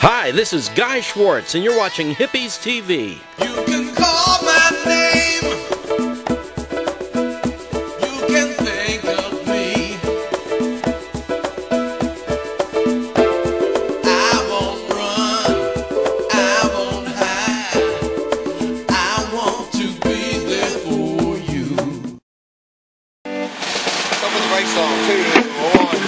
Hi, this is Guy Schwartz, and you're watching Hippies TV. You can call my name. You can think of me. I won't run. I won't hide. I want to be there for you. Come with the race song, 2, 1.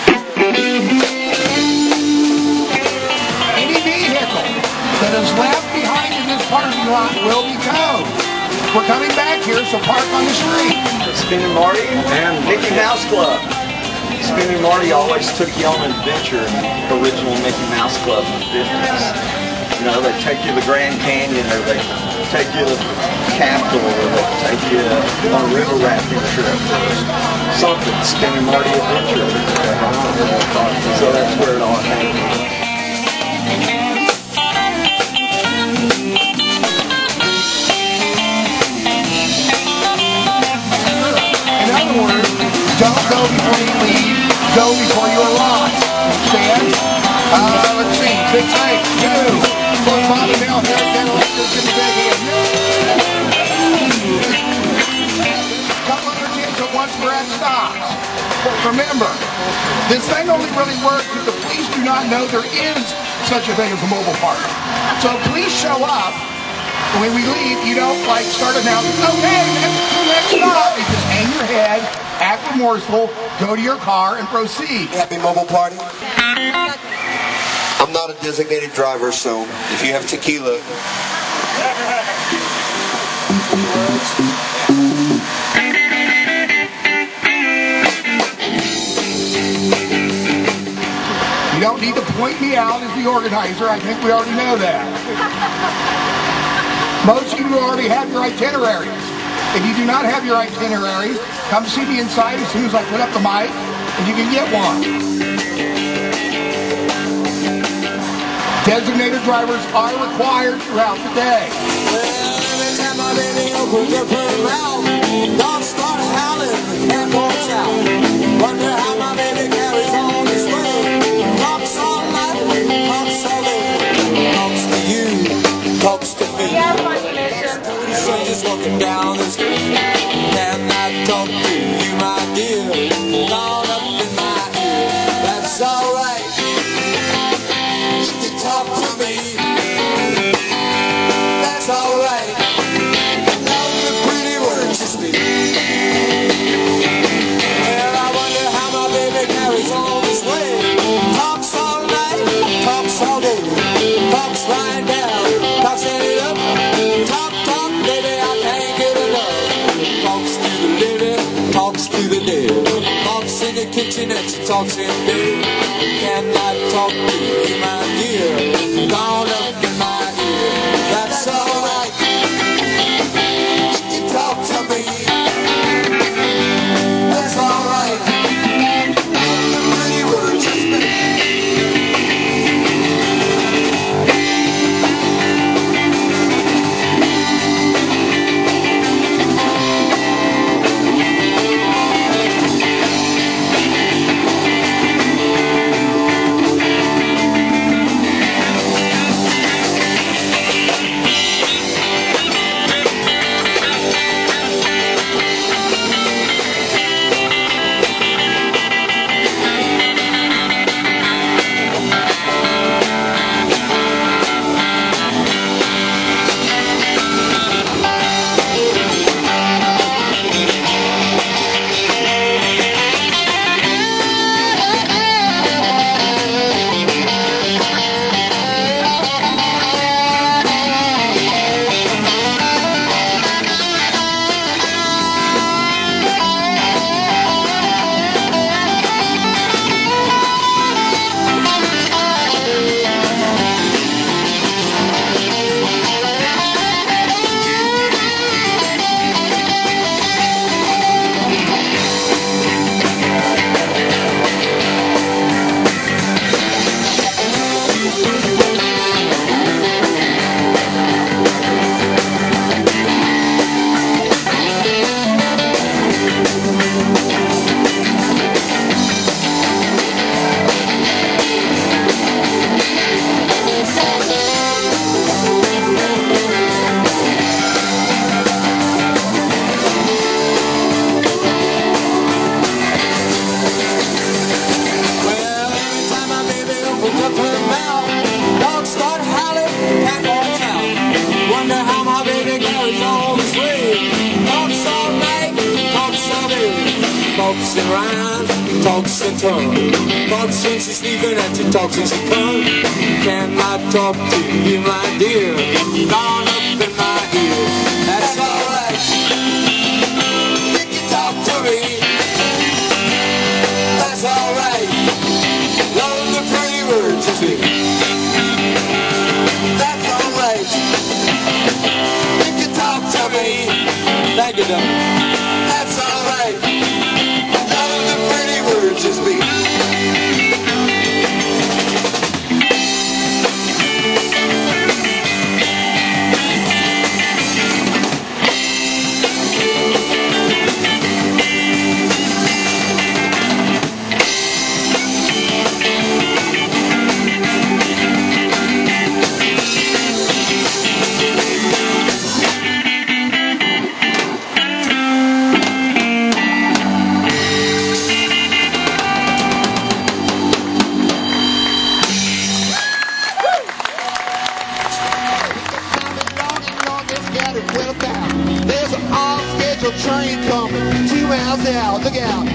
That is left behind in this parking lot will be towed. We're coming back here, so park on the street. Spinning Marty and Mickey Mouse Club. Spinning Marty always took you on an adventure in the original Mickey Mouse Club in the 50s. You know, they take you to the Grand Canyon, or they take you to the Capitol, or they take you on a river rafting trip, or something. Spinning Marty Adventure. So that's where it all came from. Don't go before you leave, go before you arrive. Understand? Let's see. Big thanks to both Bob and Mel here at Electric in the big couple other kids at once Brad stops. But remember, this thing only really works if the police do not know there is such a thing as a mobile park. So please show up. When we leave, you don't like start announcing, okay, next stop. You just hang your head, act remorseful, go to your car, and proceed. Happy mobile party. I'm not a designated driver, so if you have tequila. You don't need to point me out as the organizer. I think we already know that. Most of you already have your itineraries. If you do not have your itinerary, come see me inside as soon as I put up the mic, and you can get one. Designated drivers are required throughout the day. Well, every time my baby opens up her mouth, dogs start howling and walks out. Wonder how my baby carries on this way. Talks all night, talks all day. Talks to you, talks to me. Just walking down the street. Can I talk to you, my dear? Caught up in my ear. That's alright. You can talk to me. That's alright. Love the pretty words you speak. Well, I wonder how my baby carries on this way. Talks all night, talks all day. Talks right down, talks it up. Talks to the dead. Talks in the kitchen and she talks in bed. Can I talk to you, my dear? Gone up in my ear. That's alright. You can talk to me. That's alright. The pretty words you speak. talks a ton. But since he's sleeping at your talk since he come, can I talk to you, my dear? Gone up in my ear. That's alright. You can talk to me. That's alright. Love the pretty words you speak. That's alright. You can talk to me. Thank you, Doug. That's alright. Love the pretty words you speak. There's an off-schedule train coming 2 miles out. Look out.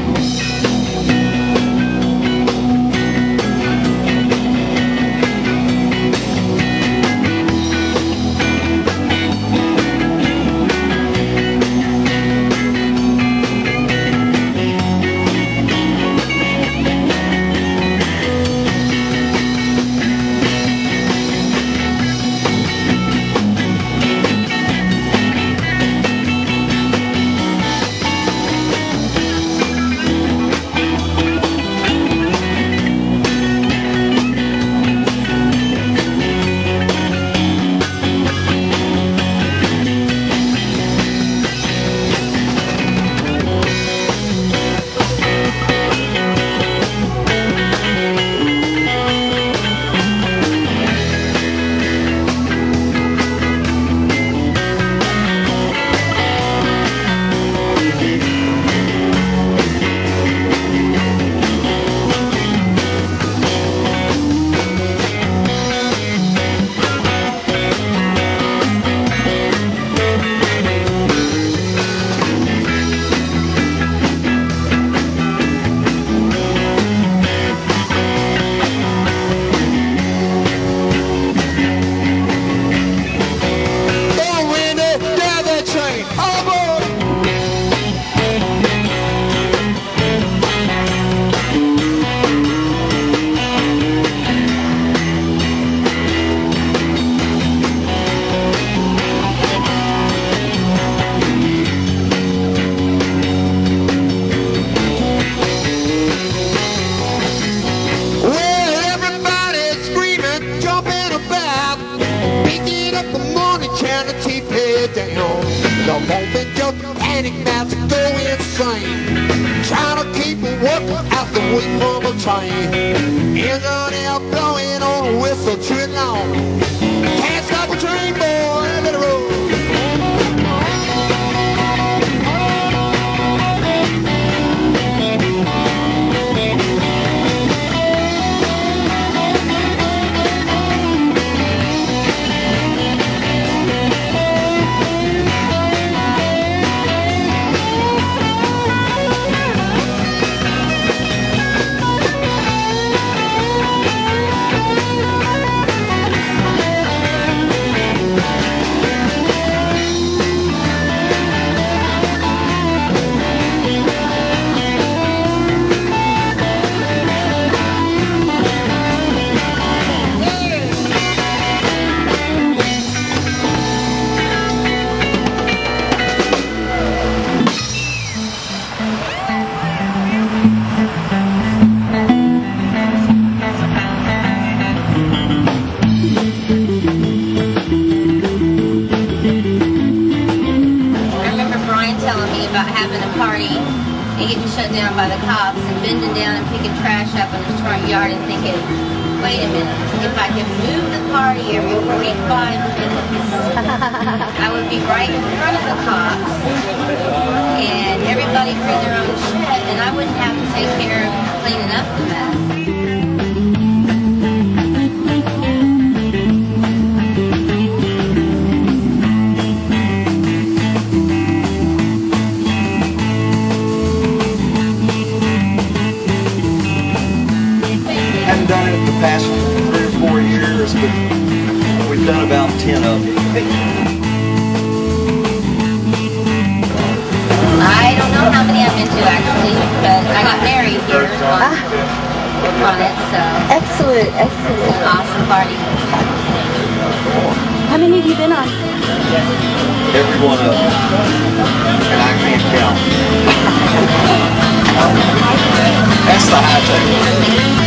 The moment your panic mouths go insane, trying to keep a worker out the way from a train. Engine out blowing on a whistle too long. Can't stop a train, boy, let it roll. Shut down by the cops and bending down and picking trash up in his front yard and thinking, wait a minute, if I could move the party every 45 minutes, I would be right in front of the cops and everybody bring their own shit and I wouldn't have to take care of cleaning up the mess. Hightailers, but we've done about 10 of them. I don't know how many I've been to actually, but I got married here on it, so Excellent, it's excellent. an awesome party. How many have you been on? Every one of them. And I can't count. That's the Hightailers.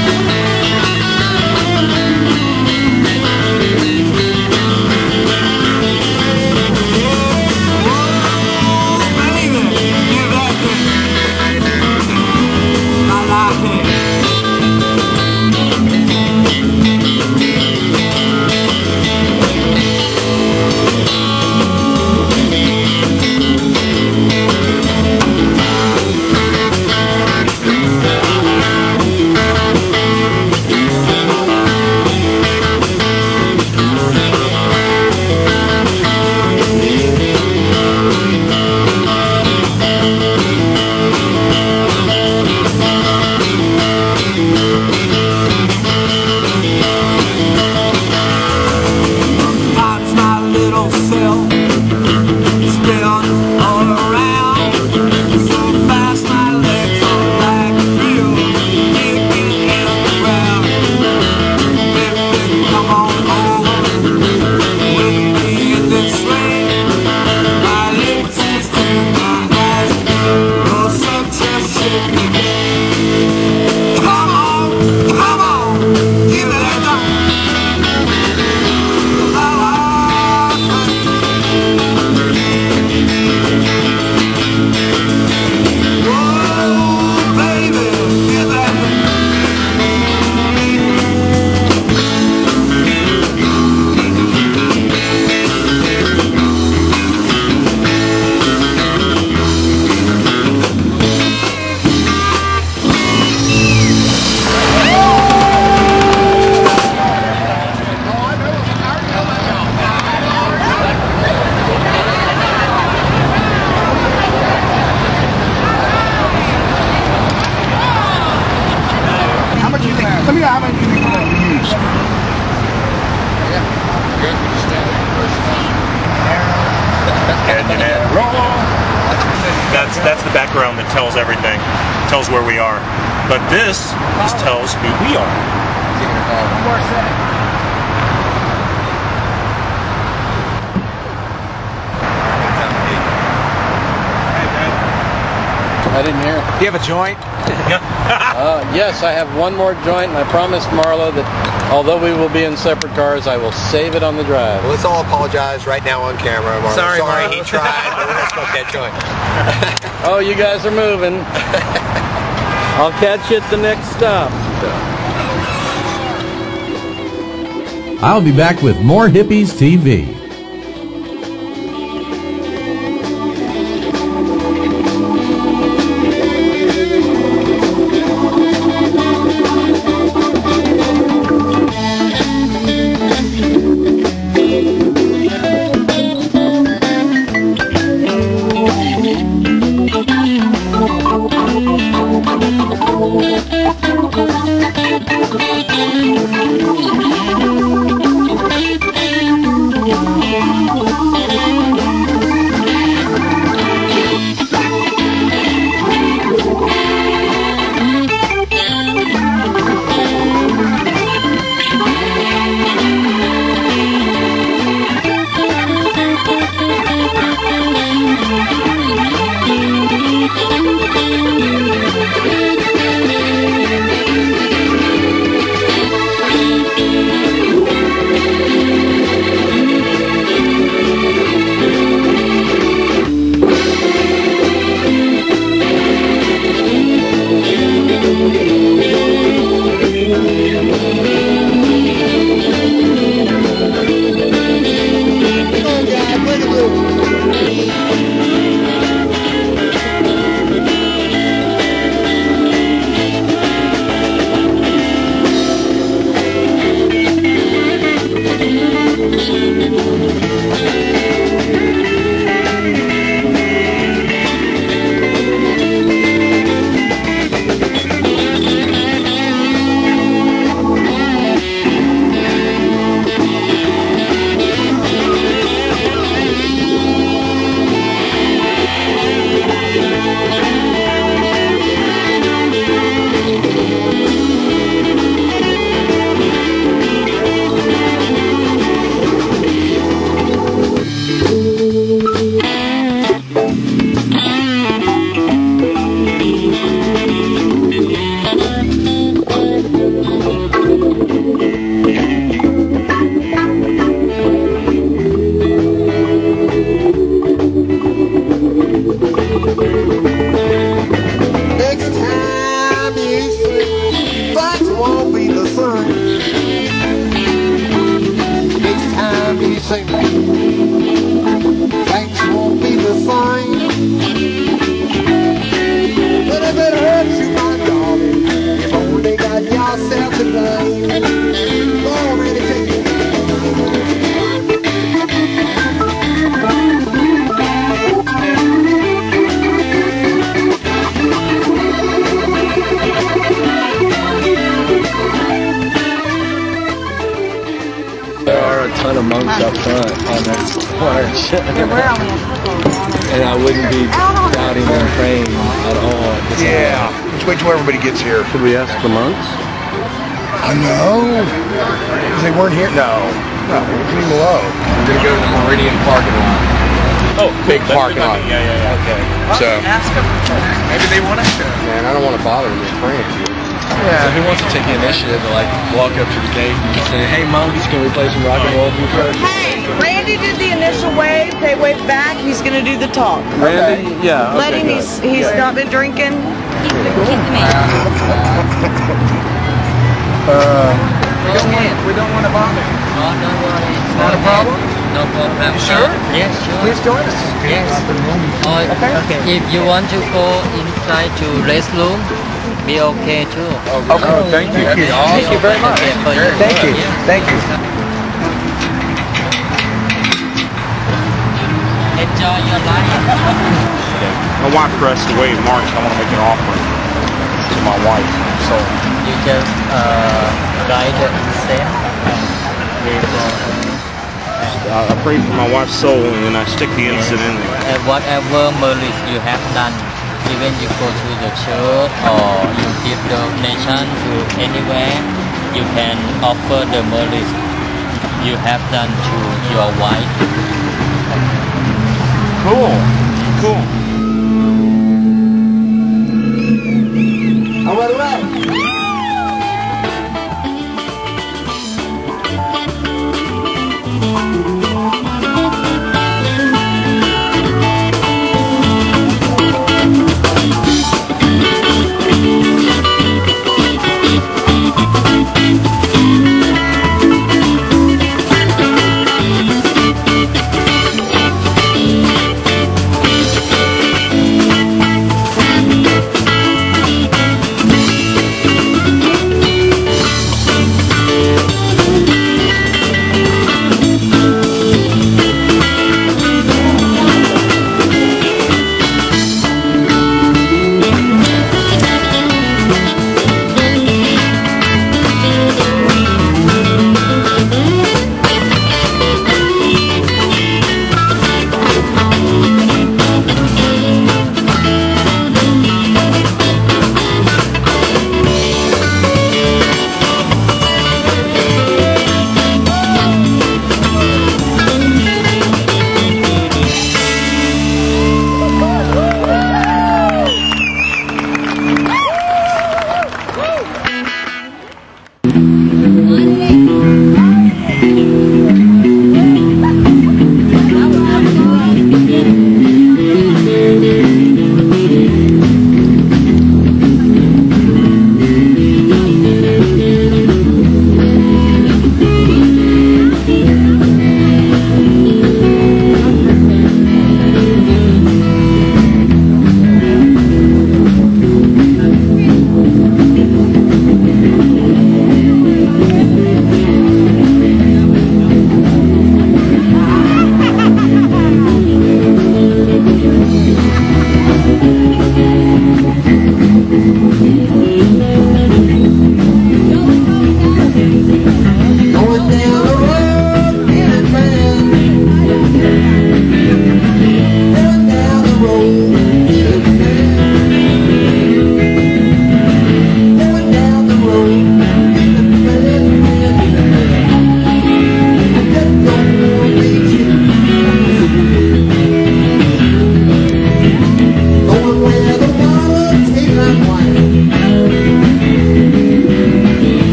Let me know how many you think we'll use. That's the background that tells everything, tells where we are. But this just tells who we are. I didn't hear. Do you have a joint? Yes, I have one more joint, and I promised Marlo that although we will be in separate cars, I will save it on the drive. Well, let's all apologize right now on camera. Marlo. Sorry, he tried, but we're going to smoke that joint. Oh, you guys are moving. I'll catch you at the next stop. I'll be back with more Hippies TV. sing. Things won't be the same. But if it hurts you, my darling, you've only got yourself to blame. Go on, ready, take it. There are a ton of monks up front on that march. And I wouldn't be doubting their praying at all. Yeah. Let's wait till everybody gets here. Should we ask the monks? I know. Because they weren't here. No. No, leave them alone. We're going to go to the Meridian parking lot. Oh, big parking lot. Yeah. Okay. So, ask them. maybe they want us to. Man, I don't want to bother them with praying. Yeah. So who wants to take the initiative to like walk up to the gate and say, "Hey monks, can we play some rock and roll for you first?" Hey, Randy did the initial wave. They waved back. He's going to do the talk. Randy? Yeah. Let him. He's not been drinking. He's the man. We don't want to bother. No, don't worry. Not a problem? No problem. You sure? Yes, sure. Please join us. Yes. Okay. If you want to go inside to restroom, be okay too. Okay. Thank you. Thank you very much. Thank you. Thank you. Enjoy your life. My wife passed away in March. I want to make an offering to my wife. So You just write the same. I pray for my wife's soul and I stick the incense in there. And whatever merits you have done, even you go to the church or you give donation to anywhere, you can offer the merit you have done to your wife. Cool. How about that?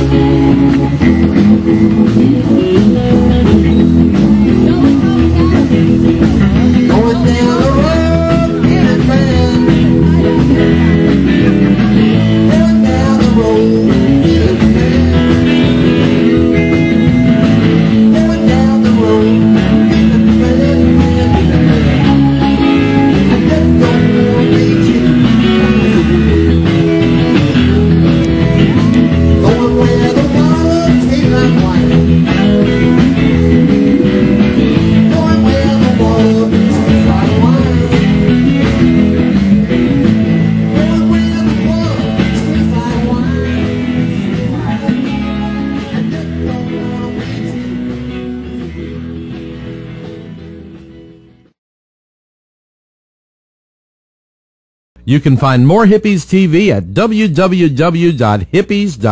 Going down the road in a van. Going down the road in a van. Going down the road in a van. I just don't wanna meet you. Going where the water tastes like wine. Going where the water tastes like wine. Going where the water tastes like wine. I just don't wanna meet you. You can find more Hippies TV at www.hippies.com.